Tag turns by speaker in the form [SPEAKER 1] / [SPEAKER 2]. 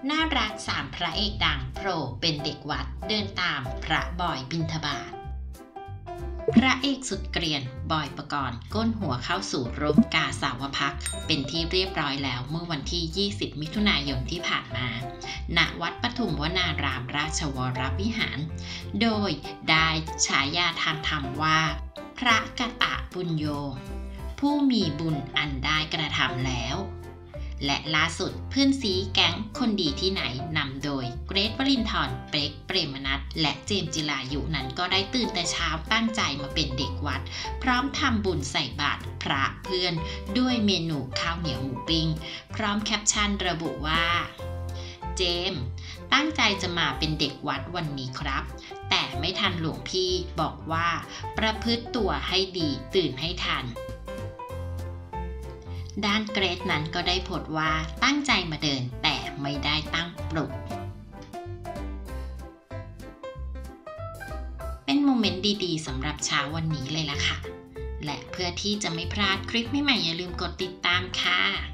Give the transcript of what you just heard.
[SPEAKER 1] น่ารักสามพระเอกดังโผล่เป็นเด็กวัดเดินตามพระบอยบิณฑบาตพระเอกสุดเกรียนบอยปกรณ์ก้นหัวเข้าสู่ร่มกาสาวพักตร์เป็นที่เรียบร้อยแล้วเมื่อวันที่ 20 มิถุนายนที่ผ่านมาณวัดปทุมวนารามราชวรวิหาร โดยได้ฉายาทางธรรมว่าพระกตปุญโญผู้มีบุญอันได้กระทำแล้วและล่าสุดเพื่อนซีแก๊งคนดีที่ไหนนำโดยเกรท วรินทร์เป๊กเปรมนัสและเจมส์จิรายุนั้นก็ได้ตื่นแต่เช้าตั้งใจมาเป็นเด็กวัดพร้อมทำบุญใส่บาตรพระเพื่อนด้วยเมนูข้าวเหนียวหมูปิ้งพร้อมแคปชั่นระบุว่าเจมส์ตั้งใจจะมาเป็นเด็กวัดวันนี้ครับแต่ไม่ทันหลวงพี่บอกว่าประพฤติตัวให้ดีตื่นให้ทันด้านเกรทนั้นก็ได้โพสต์ว่าตั้งใจมาเดินแต่ไม่ได้ตั้งปลุกเป็นโมเมนต์ดีๆสำหรับเช้าวันนี้เลยล่ะค่ะและเพื่อที่จะไม่พลาดคลิปใหม่ๆอย่าลืมกดติดตามค่ะ